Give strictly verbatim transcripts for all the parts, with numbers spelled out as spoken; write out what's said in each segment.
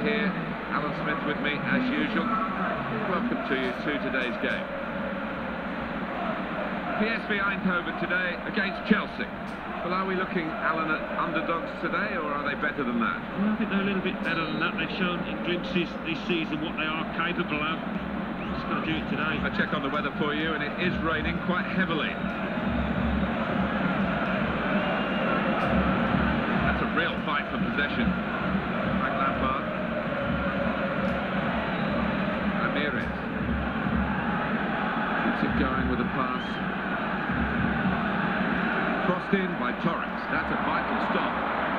here. Alan Smith with me, as usual. Welcome to you to today's game. P S V Eindhoven today against Chelsea. Well, are we looking, Alan, at underdogs today, or are they better than that? Well, I think they're a little bit better than that. They've shown in glimpses this season what they are capable of. Just got to do it today. I check on the weather for you, and it is raining quite heavily. That's a real fight for possession. Frank Lampard. Ramirez. Keeps it going with a pass. Crossed in by Torres. That's a vital stop.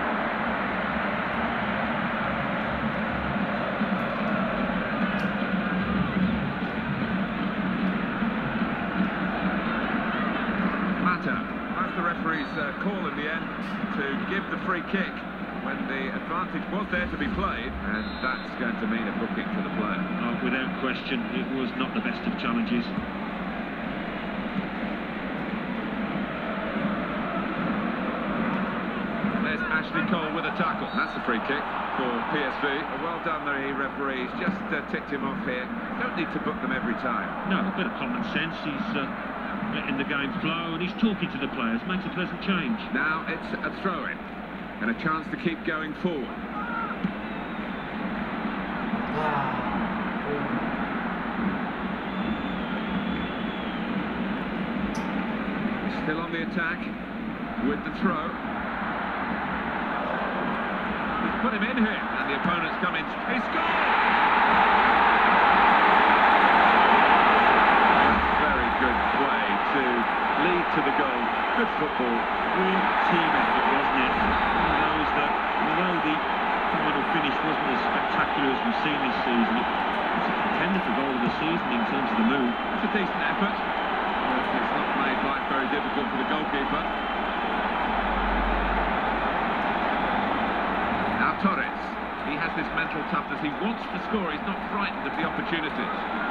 Mata. That's the referee's uh, call in the end to give the free kick when the advantage was there to be played, and that's going to mean a booking for the player. Oh, without question, it was not the best of challenges. Ashley Cole with a tackle. That's a free kick for P S V. Well done, the referees. Just uh, ticked him off here. Don't need to book them every time. No, a bit of common sense. He's uh, letting the game flow and he's talking to the players. Makes a pleasant change. Now it's a throw-in and a chance to keep going forward. Still on the attack with the throw. Put him in here, and the opponent's come in. He scored! Very good play to lead to the goal. Good football. Real team effort, wasn't it? He knows that, although the final finish wasn't as spectacular as we've seen this season, it's a contender for goal of the season in terms of the move. It's a decent effort. But it's not made life very difficult for the goalkeeper. Torres, he has this mental toughness, he wants to score, he's not frightened of the opportunities.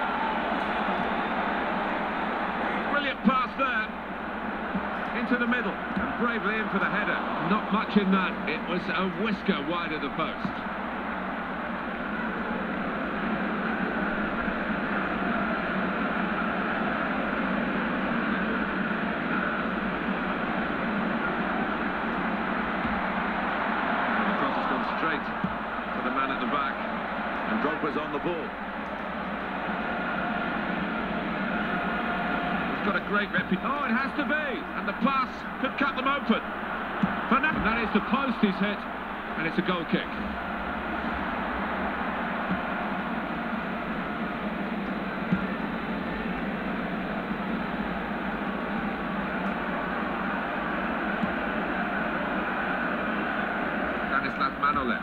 Brilliant pass there, into the middle, and bravely in for the header. Not much in that, it was a whisker wide of the post. To the man at the back, and Drogba's on the ball. He's got a great reputation. Oh, it has to be, and the pass could cut them open. And that is the post he's hit, and it's a goal kick. Stanislav Manolev.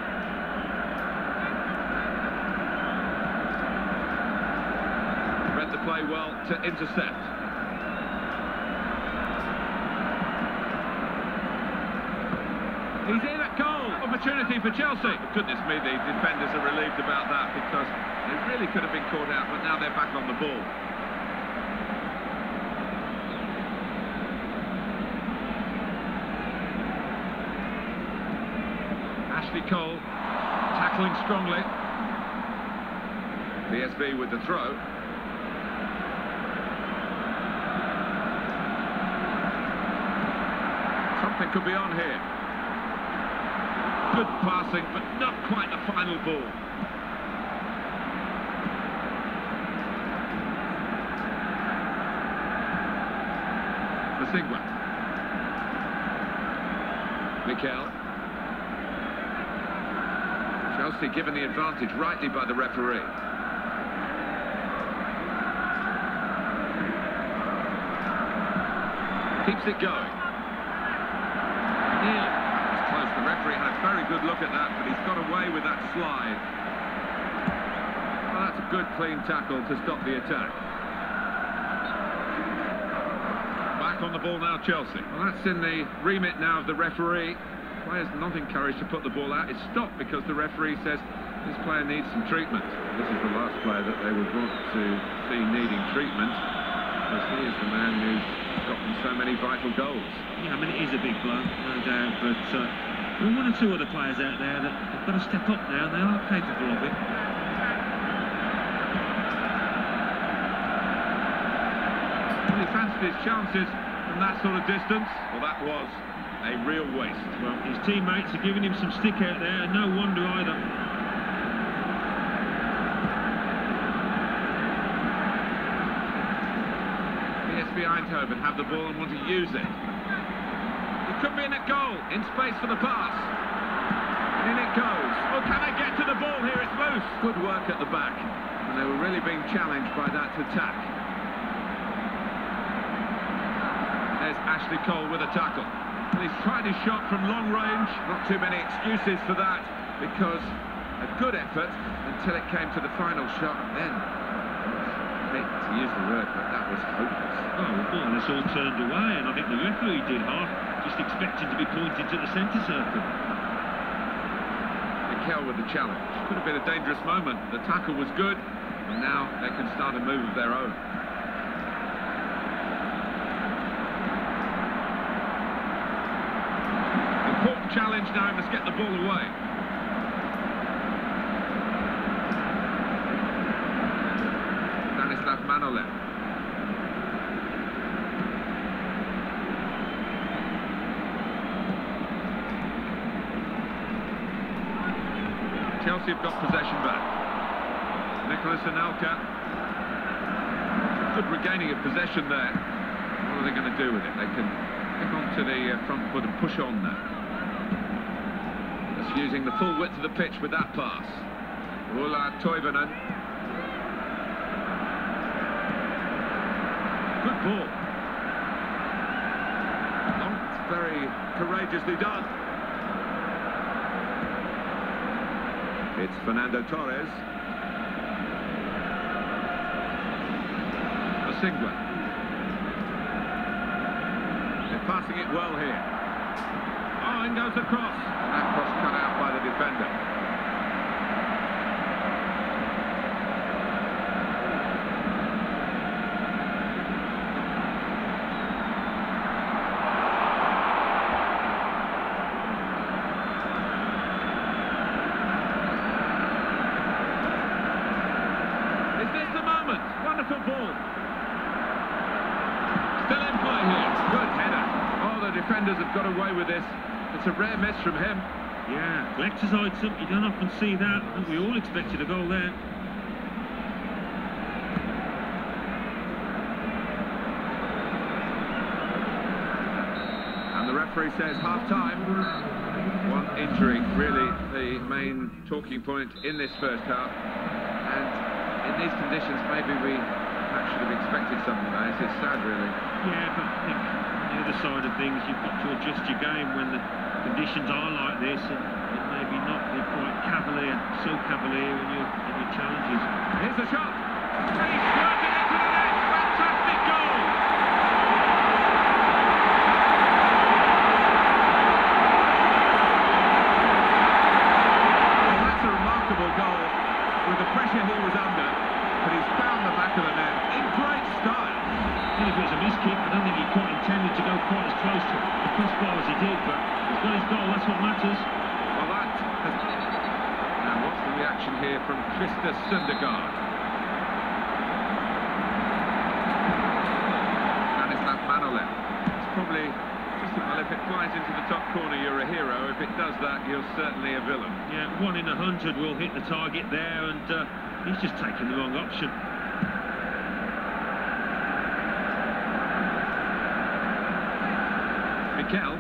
Read the play well to intercept. He's in at goal. Opportunity for Chelsea. Goodness me, the defenders are relieved about that because they really could have been caught out, but now they're back on the ball. Ashley Cole tackling strongly. P S V with the throw. Something could be on here. Good passing, but not quite the final ball. Masingwa. Mikel. Chelsea given the advantage rightly by the referee. Keeps it going. Nearly. It's close. The referee had a very good look at that, but he's got away with that slide. Well, that's a good clean tackle to stop the attack. Back on the ball now, Chelsea. Well, that's in the remit now of the referee. Players not encouraged to put the ball out. It's stopped because the referee says this player needs some treatment. This is the last player that they would want to see needing treatment, because he is the man who's gotten so many vital goals. Yeah, I mean, it is a big blow, no doubt, but uh, There are one or two other players out there that have got to step up now, and they are capable of it. Well, he fancied his chances from that sort of distance. Well, that was a real waste. Well, his teammates are giving him some stick out there, and no wonder either. P S V Eindhoven have the ball and want to use it. It could be in at goal, in space for the pass. And in it goes. Oh, can they get to the ball here? It's loose. Good work at the back. And they were really being challenged by that attack. There's Ashley Cole with a tackle. And he's tried his shot from long range. Not too many excuses for that, because a good effort until it came to the final shot. And then, I hate to use the word, but that was hopeless. Oh, well, it's all turned away, and I think the referee did half, just expecting to be pointed to the centre circle. Mikel with the challenge. Could have been a dangerous moment. The tackle was good, and now they can start a move of their own. Important challenge now, he must get the ball away. Stanislav Manolev. Chelsea have got possession back. Nicolas Anelka. Good regaining of possession there. What are they going to do with it? They can get onto the uh, front foot and push on now. Just using the full width of the pitch with that pass. Ola Toivonen. Good ball. Not very courageously done. It's Fernando Torres. Bosingwa. They're passing it well here. Oh, in goes the cross. And that cross cut out by the defender. Wonderful ball. Still in play here. Good header. Oh, the defenders have got away with this. It's a rare miss from him. Yeah, collector's item. You don't often see that. I think we all expected a goal there. And the referee says half-time. One injury, really the main talking point in this first half. And in these conditions, maybe we perhaps should have expected something like this. It's sad, really. Yeah, but I think on the other side of things, you've got to adjust your game when the conditions are like this, and, and maybe not be quite cavalier, so cavalier in your, in your challenges. Here's the shot. And he's floating into the net. Fantastic goal. Well, that's a remarkable goal. With the pressure he was under, but he's found the back of the net in great style. Well, if it was a miss kick, I don't think he quite intended to go quite as close to the crossbar as he did, but he's got his goal, that's what matters. Well, that has... And what's the reaction here from Krista Sundergaard? Stanislav Manolev. It's probably just well, if it flies into the top corner, you're a hero. If it does that, you're certainly a villain. Yeah, one in a hundred will hit the target there, and uh, he's just taken the wrong option. Mikel.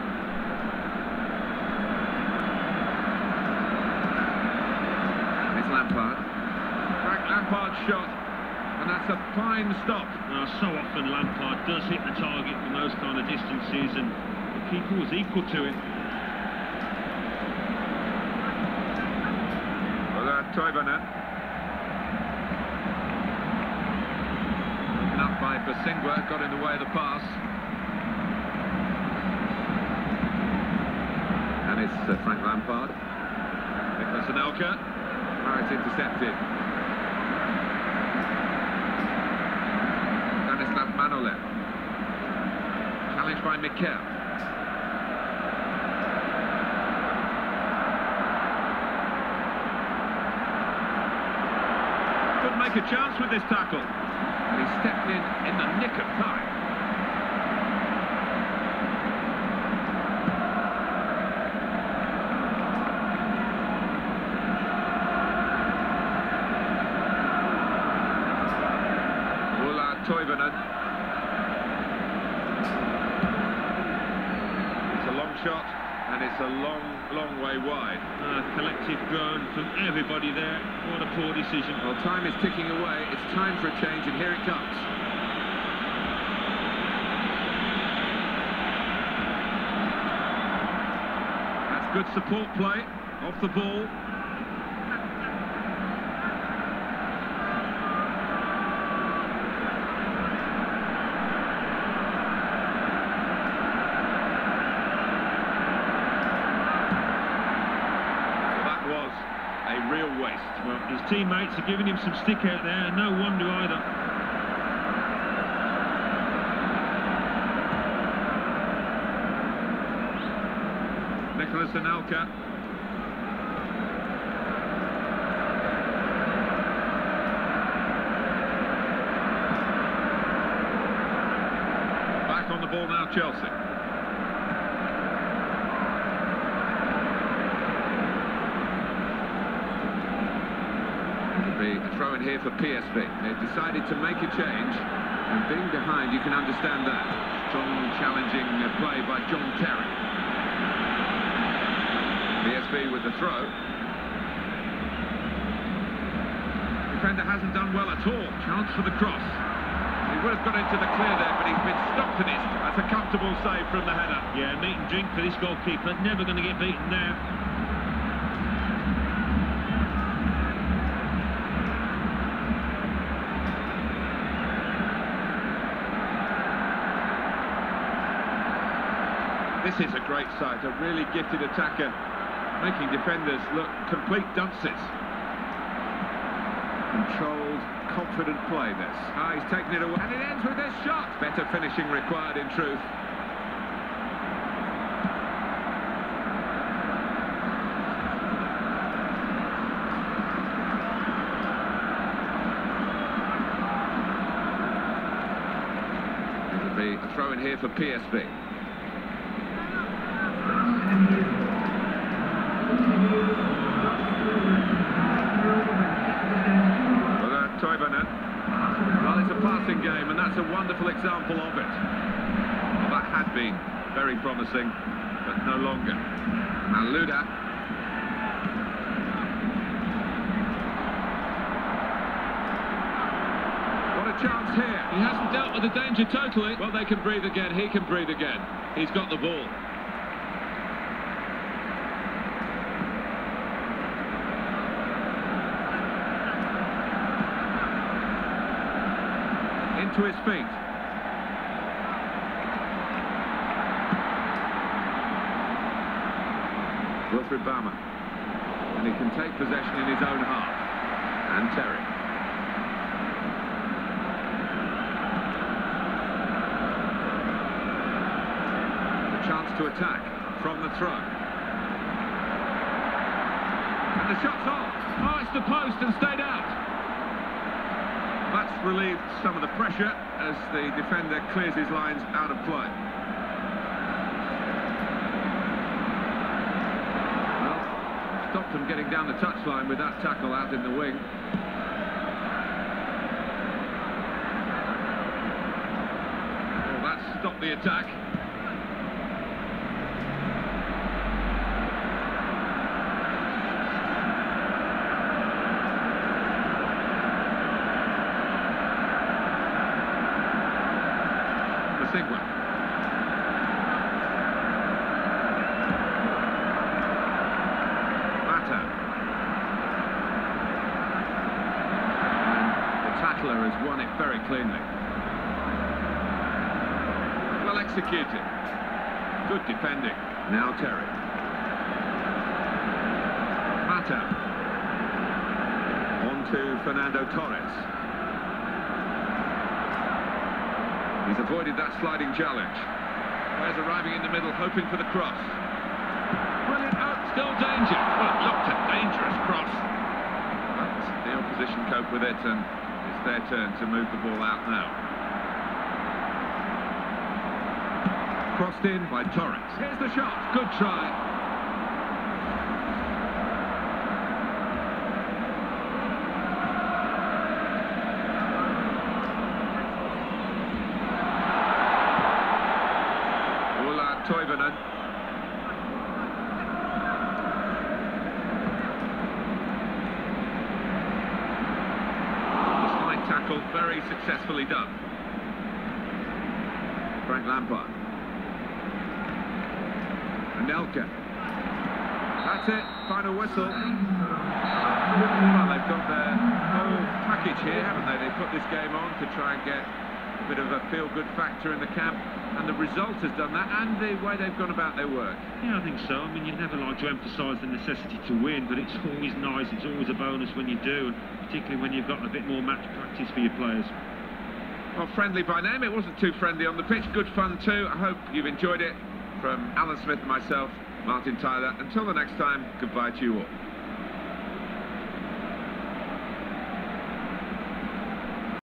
It's Lampard. Frank Lampard's shot, and that's a fine stop. Now, so often Lampard does hit the target from those kind of distances, and the keeper was equal to it. Well, uh, Toivonen. Taken up by Bosingwa, got in the way of the pass. And it's uh, Frank Lampard. Nicolas Anelka. Oh, it's intercepted. Stanislav Manolev. Challenged by Mikel. a chance with this tackle. And he stepped in in the nick of time. Ola Toivonen. It's a long shot, and it's a long, long way wide. Uh, collective groan from everybody there. What a poor decision. Well, time is ticking away. It's time for a change, and here it comes. That's good support play off the ball. A real waste. Well, his teammates are giving him some stick out there, and no wonder either. Nicolas Anelka. Back on the ball now, Chelsea. A throw in here for P S V. They've decided to make a change, and being behind, you can understand that. Strong, challenging play by John Terry. P S V with the throw. Defender hasn't done well at all. Chance for the cross. He would have got into the clear there, but he's been stopped in it. That's a comfortable save from the header. Yeah, meat and drink for this goalkeeper. Never going to get beaten now. This is a great sight, a really gifted attacker, making defenders look complete dunces. Controlled, confident play, this. Ah, he's taken it away, and it ends with this shot. Better finishing required, in truth. It'll be a throw in here for P S V. Toivonen. Well, it's a passing game, and that's a wonderful example of it. Well, that had been very promising, but no longer. Now Luda. What a chance here. He hasn't dealt with the danger totally. Well, they can breathe again. He can breathe again. He's got the ball. To his feet. Wilfried Bama. And he can take possession in his own half. And Terry. The chance to attack from the throw. And the shot's off. Oh, it's the post and stayed out. That's relieved some of the pressure as the defender clears his lines out of play. Well, stopped them getting down the touchline with that tackle out in the wing. Well, that's stopped the attack. Sigma. Mata. And the tackler has won it very cleanly. Well executed. Good defending. Now Terry. Mata. On to Fernando Torres. He's avoided that sliding challenge. Players arriving in the middle, hoping for the cross. Brilliant, oh, still danger. Well, it looked a dangerous cross. But the opposition cope with it, and It's their turn to move the ball out now. Crossed in by Torres. Here's the shot. Good try. Toivonen. The slide tackle, very successfully done. Frank Lampard. Anelka. That's it, final whistle. Well, they've got their whole package here, haven't they? They put this game on to try and get a bit of a feel-good factor in the camp, and the result has done that, and the way they've gone about their work. Yeah, I think so. I mean, you never like to emphasise the necessity to win, but it's always nice, it's always a bonus when you do, and particularly when you've got a bit more match practice for your players. Well, friendly by name, it wasn't too friendly on the pitch, good fun too. I hope you've enjoyed it. From Alan Smith and myself, Martin Tyler, until the next time, goodbye to you all.